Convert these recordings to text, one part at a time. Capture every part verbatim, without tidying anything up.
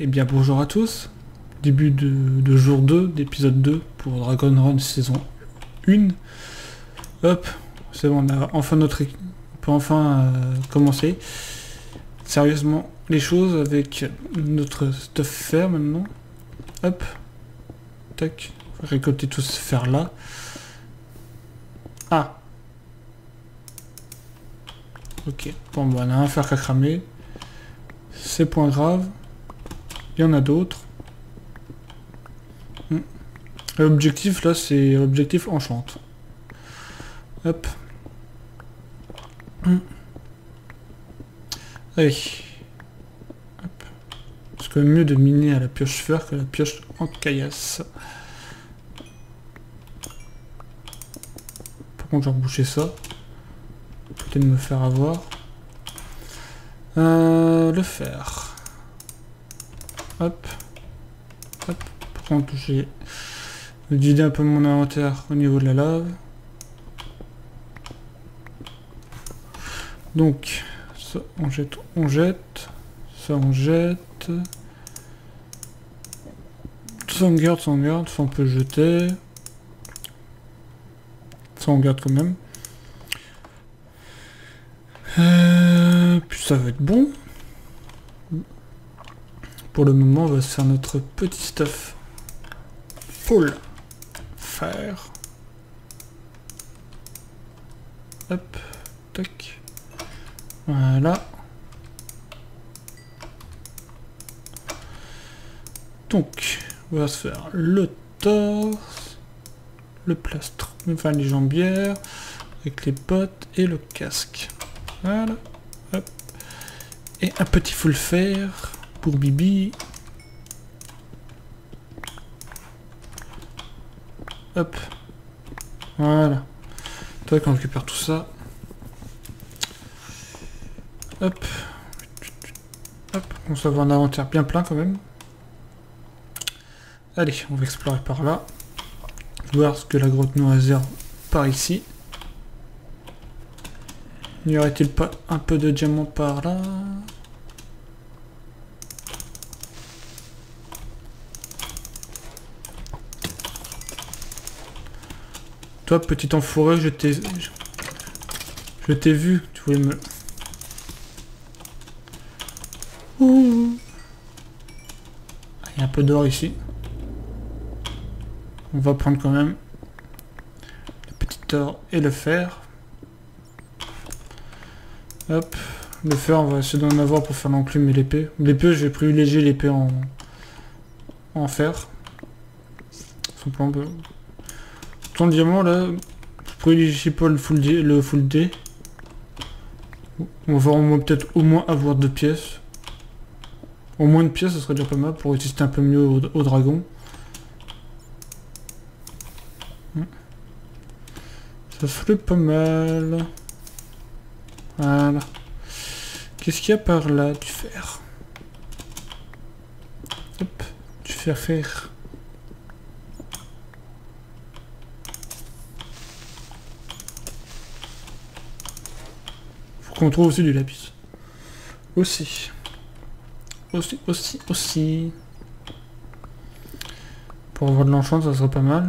Eh bien bonjour à tous, début de, de jour deux, d'épisode deux pour Dragon Run saison un. Hop, c'est bon, on a enfin notre équipe, on peut enfin euh, commencer sérieusement les choses avec notre stuff faire maintenant. Hop, tac, on va récolter tout ce fer là. Ah, ok, bon bah on a un fer qu'à cramer, c'est point grave. Il y en a d'autres. Hmm. L'objectif là c'est l'objectif enchante. Hop. Hmm. Allez. Hop. C'est quand même mieux de miner à la pioche fer que la pioche en caillasse. Par contre j'ai rebouché ça. Peut-être me faire avoir. Euh, le fer. Hop. Hop. Par contre, j'ai vidé un peu mon inventaire au niveau de la lave. Donc, ça on jette, on jette. Ça on jette. Ça on garde, ça on garde. Ça on peut jeter. Ça on garde quand même. Euh, puis ça va être bon. Pour le moment, on va se faire notre petit stuff full fer. Hop, tac. Voilà. Donc, on va se faire le torse, le plastre, enfin les jambières, avec les bottes et le casque. Voilà. Hop. Et un petit full fer. Pour Bibi. Hop. Voilà. Tac, on récupère tout ça. Hop. Hop. On va avoir un inventaire bien plein quand même. Allez, on va explorer par là. Voir ce que la grotte nous réserve par ici. N'y aurait-il pas un peu de diamant par là? Toi, petit enfoiré, je t'ai... Je t'ai vu, tu voulais me... Ouh. Il y a un peu d'or ici. On va prendre quand même le petit or et le fer. Hop. Le fer, on va essayer d'en avoir pour faire l'enclume et l'épée. L'épée, je vais privilégier l'épée en... en fer. Simplement... Le diamant là, je privilégie pas le full D, le full D. On va au moins peut-être au moins avoir deux pièces. Au moins une pièce, ce serait déjà pas mal pour résister un peu mieux au, au dragon. Ça serait pas mal. Voilà. Qu'est-ce qu'il y a par là? Du fer. Hop, du fer fer. On trouve aussi du lapis. Aussi. Aussi, aussi, aussi. Pour avoir de l'enchant, ça serait pas mal.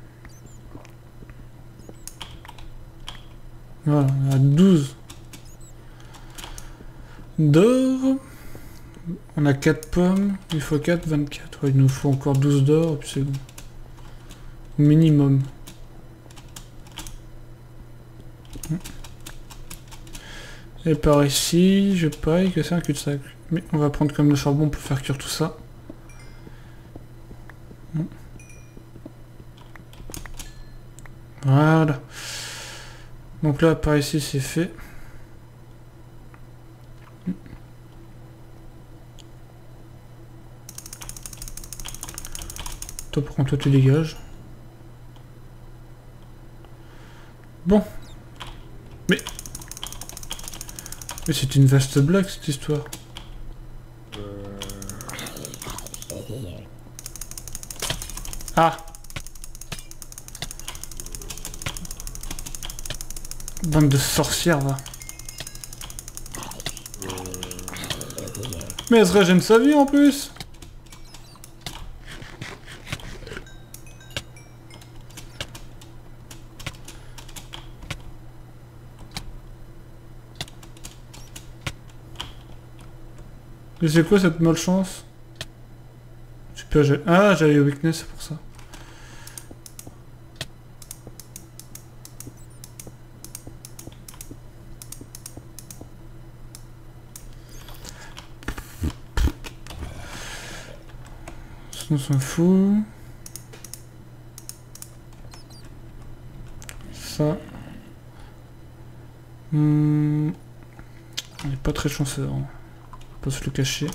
Voilà, on a douze d'or. On a quatre pommes. Il faut quatre, vingt-quatre. Ouais, il nous faut encore douze d'or, et puis c'est bon. Au minimum. Et par ici, je parie que c'est un cul-de-sac. Mais on va prendre comme le charbon pour faire cuire tout ça. Voilà. Donc là, par ici, c'est fait. Toi, par contre, toi, tu dégages. Bon. Mais... Mais c'est une vaste blague cette histoire. Ah! Bande de sorcières, va. Mais elle se régène sa vie en plus. Mais c'est quoi cette malchance? Super, j'ai... Ah, j'avais weakness, c'est pour ça. On s'en fout. Ça. Hmm. On n'est pas très chanceux. Hein. On va pas se le cacher.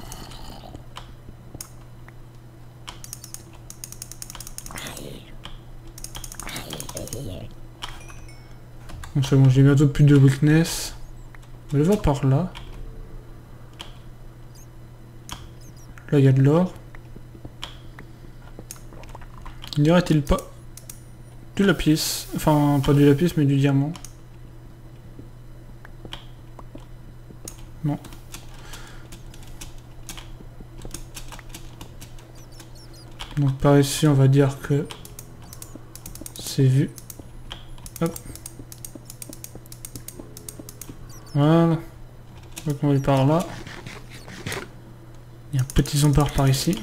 Bon, c'est bon, j'ai bientôt plus de weakness. On va le voir par là. Là, il y a de l'or. N'y aurait-il pas du lapis? Enfin, pas du lapis, mais du diamant. Non. Donc par ici, on va dire que c'est vu. Hop. Voilà. Donc on va aller par là. Il y a un petit zombard par ici.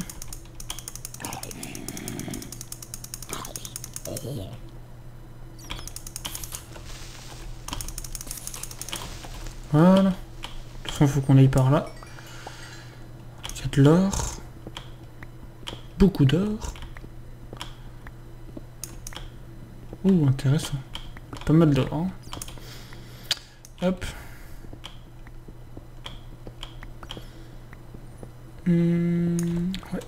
Voilà. De toute façon, il faut qu'on aille par là. Il y a de l'or. Beaucoup d'or. Ouh, intéressant. Pas mal d'or. Hein. Hop. Mmh, ouais.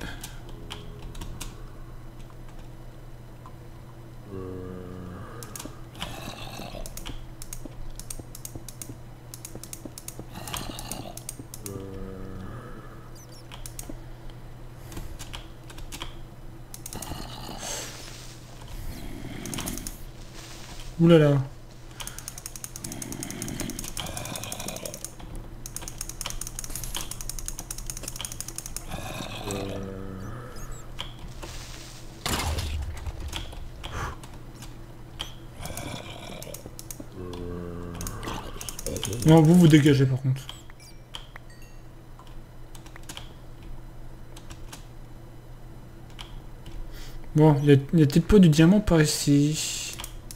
Ouh là là. Non, vous vous dégagez par contre. Bon, il y a, y a peut-être pas du diamant par ici.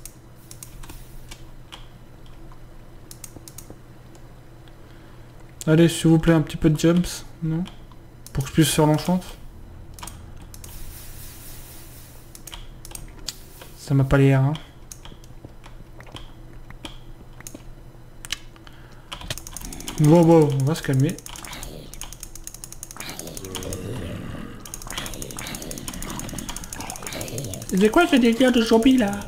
Allez, s'il vous plaît, un petit peu de jumps, non? Pour que je puisse faire l'enchant. Ça m'a pas l'air, hein. Bon, bon, on va se calmer. C'est quoi ce délire de zombie là?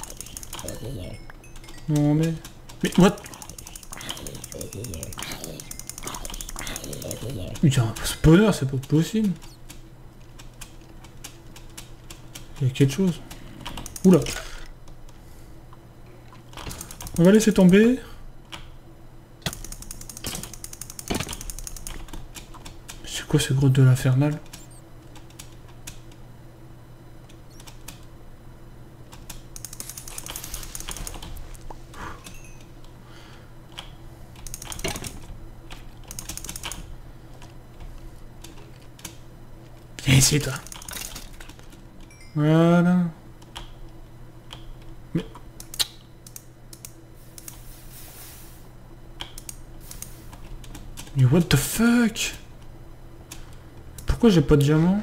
Non mais... Mais what? Putain, un spawner, c'est pas possible. Il y a quelque chose. Oula. On va laisser tomber. C'est quoi ce grotte de l'infernal? Viens ici toi. Voilà. Mais... Mais what the fuck? Pourquoi j'ai pas de diamant?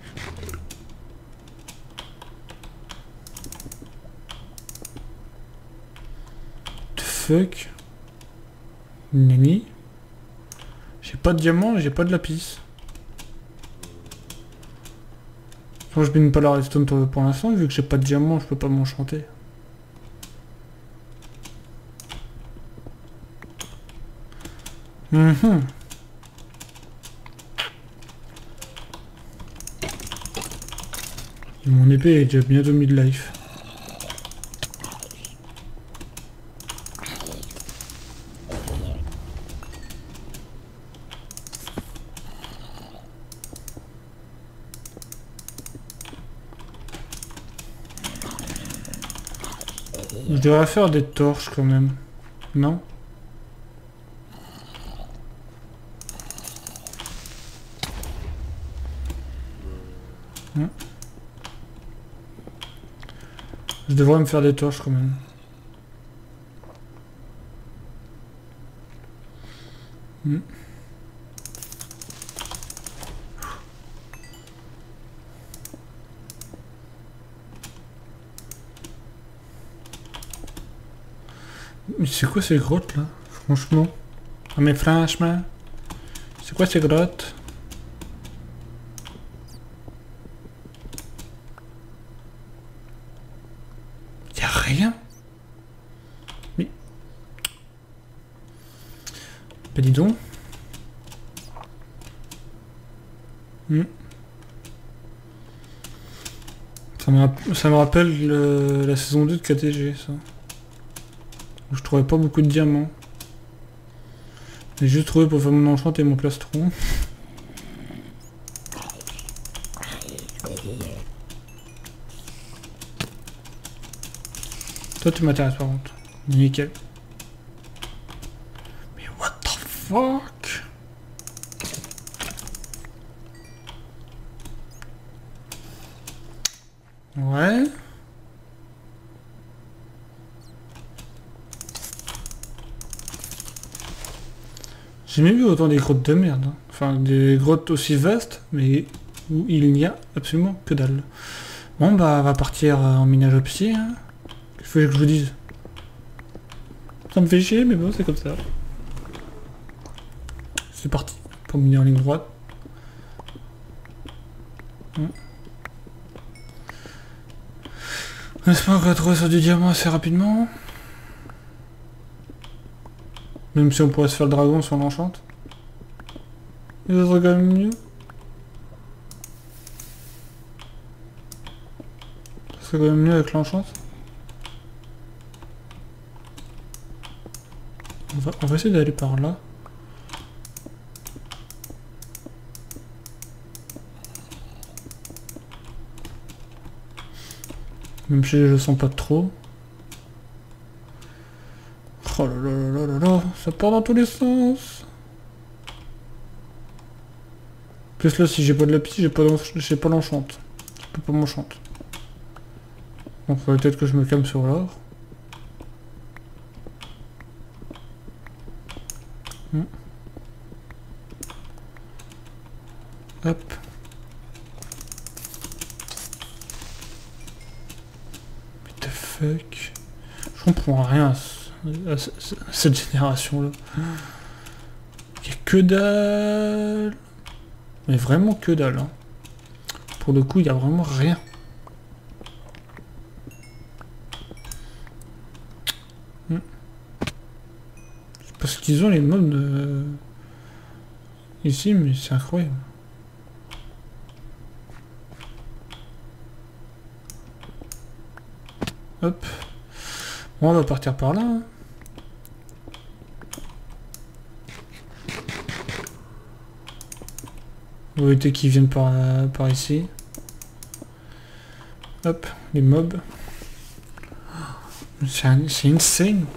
The fuck? Nani? J'ai pas de diamant et j'ai pas de lapis. Bon, je mine pas la redstone pour l'instant, vu que j'ai pas de diamant, je peux pas m'enchanter. Mm-hmm. Mon épée est déjà bientôt mid-life. Je devrais faire des torches quand même. Non? Hum. Je devrais me faire des torches quand même. Hum. Mais c'est quoi ces grottes là? Franchement. Ah mais franchement. C'est quoi ces grottes? Y'a rien. Mais... Bah dis donc. Hmm. Ça me, rapp ça me rappelle le... la saison deux de K T G ça. Où je trouvais pas beaucoup de diamants. J'ai juste trouvé pour faire mon enchant et mon plastron. Toi tu m'intéresses par contre. Nickel. Mais what the fuck? Ouais. J'ai jamais vu autant des grottes de merde. Hein. Enfin, des grottes aussi vastes, mais où il n'y a absolument que dalle. Bon, bah, on va partir en minage au psy. Hein. Il faut que je vous dise. Ça me fait chier, mais bon, c'est comme ça. C'est parti. Pour miner en ligne droite. Hum. J'espère qu'on va trouver sur du diamant assez rapidement. Même si on pourrait se faire le dragon si on l'enchante. Et ça serait quand même mieux. Ça serait quand même mieux avec l'enchante. On va, on va essayer d'aller par là. Même si je le sens pas trop. Oh là là là là là, ça part dans tous les sens. Plus là, si j'ai pas de lapis, j'ai pas j'ai pas l'enchante. Je peux pas m'enchante. Donc faudrait peut-être que je me calme sur l'or. Hmm. Hop. What the fuck? Je comprends rien. À cette génération là. Il y a que dalle. Mais vraiment que dalle. Hein. Pour le coup, il y a vraiment rien. Hmm. C'est parce qu'ils ont les mobs de... ici, mais c'est incroyable. Hop. Bon, on va partir par là. Hein. Vous voyez qu'ils viennent par, euh, par ici. Hop, les mobs. C'est insane.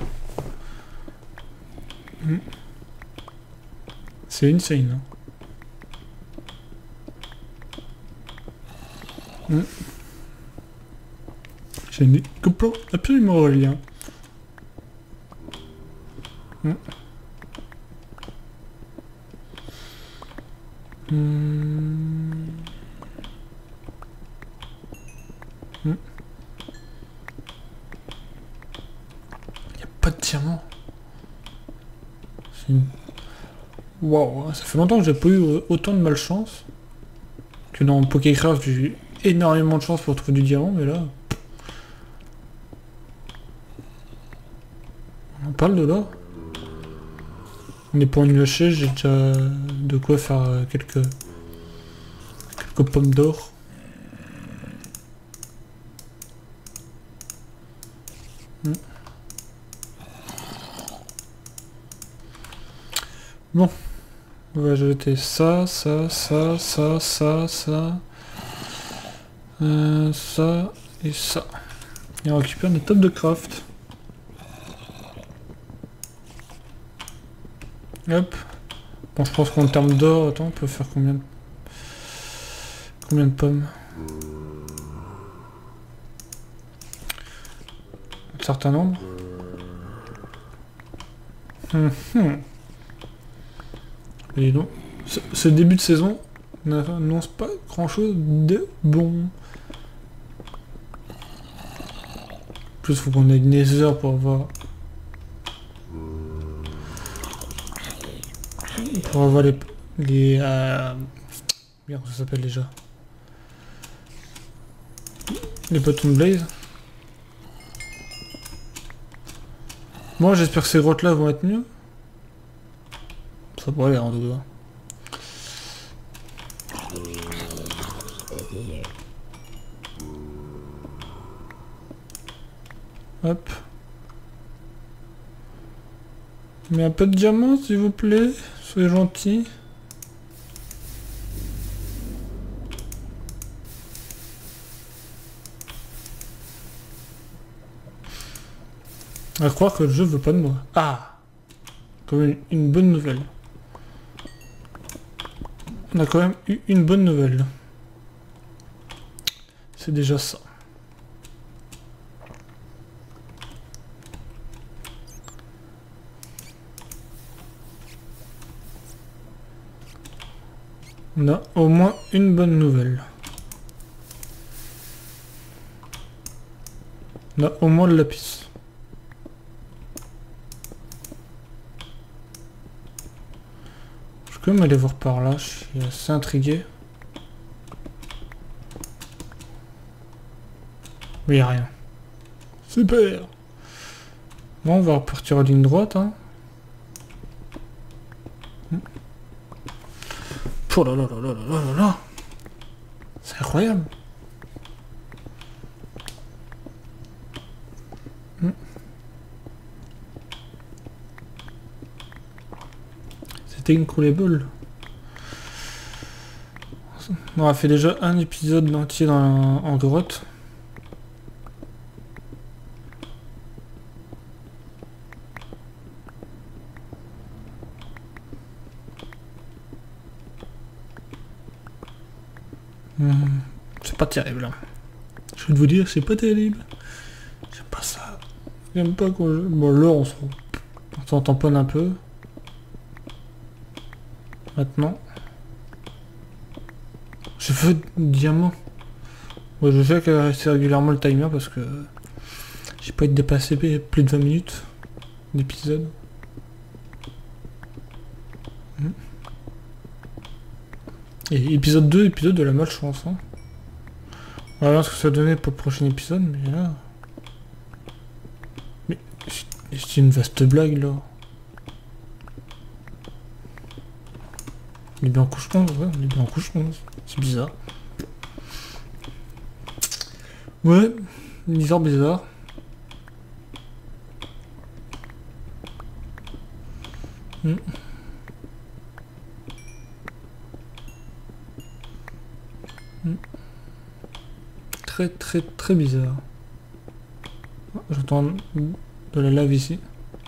Mm. C'est insane. Hein. Mm. J'ai une complot absolument relié. Mm. Hmm. Hmm. Y a pas de diamant. Une... Waouh, ça fait longtemps que j'ai pas eu autant de malchance. Que dans Pokécraft, j'ai eu énormément de chance pour trouver du diamant, mais là... On parle de l'or. On est pour une lâcher, j'ai déjà de quoi faire quelques, quelques pommes d'or. Hmm. Bon, on va jeter ça, ça, ça, ça, ça, ça, euh, ça et ça. Et on récupère notre table de craft. Hop. Bon, je pense qu'en termes d'or, attends, on peut faire combien de... Combien de pommes? Un certain nombre. Hum, hum. Et donc, ce, ce début de saison n'annonce pas grand chose de bon. En plus, faut qu'on ait une Nether pour avoir. Pour avoir les. les euh... Merde, ça s'appelle déjà. Les bâtons de blaze. Moi, j'espère que ces grottes là vont être mieux. Ça pourrait aller en tout cas. Hop. Mais un peu de diamant, s'il vous plaît. Soyez gentil. À croire que le jeu veut pas de moi. Ah! Comme une, une bonne nouvelle. On a quand même eu une bonne nouvelle. C'est déjà ça. On a au moins une bonne nouvelle. On a au moins de lapis. Je peux m'aller voir par là, je suis assez intrigué. Mais il n'y a rien. Super! Bon, on va repartir en ligne droite. Hein. Oh là là là là là là là! C'est incroyable! Hmm. C'était incroyable. On a fait déjà un épisode entier dans, en grotte. Hmm. C'est pas terrible. Je vais vous dire, c'est pas terrible. J'aime pas ça. J'aime pas qu'on... Bon, là, on s'en tamponne un peu. Maintenant. Je veux diamant. Ouais, je sais que c'est régulièrement le timer parce que j'ai pas été dépassé plus de vingt minutes d'épisode. Hmm. Et épisode deux, épisode de la malchance. Hein. On va voir ce que ça donnait pour le prochain épisode, mais là... Mais c'est une vaste blague, là. On est bien en couche onze, ouais, on est bien en couche onze. C'est bizarre. Ouais, bizarre, bizarre. Hmm. Hmm. Très très très bizarre. J'entends de la lave ici.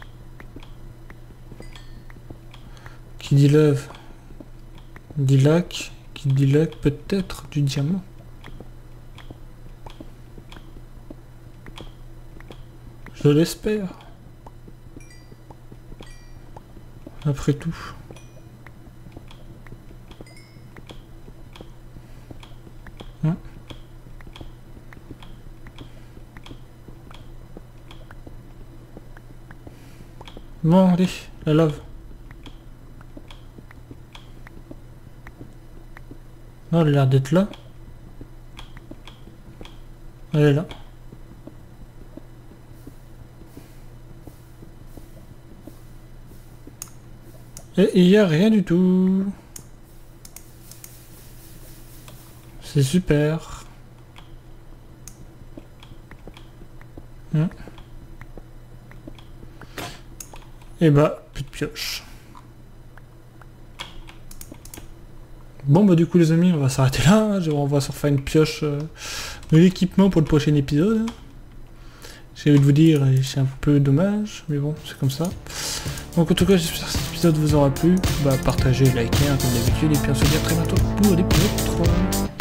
Qui dit lave dit lac, qui dit lac peut-être du diamant. Je l'espère. Après tout. Hein? Bon, allez, la lave. Non, elle a l'air d'être là. Elle est là. Et il n'y a rien du tout. C'est super. Hum. Et bah, plus de pioche. Bon bah du coup les amis, on va s'arrêter là. On va se refaire une pioche euh, de l'équipement pour le prochain épisode. J'ai envie de vous dire, c'est un peu dommage, mais bon, c'est comme ça. Donc en tout cas, j'espère que cet épisode vous aura plu. Bah partagez, likez hein, comme d'habitude, et puis on se dit à très bientôt pour l'épisode trois.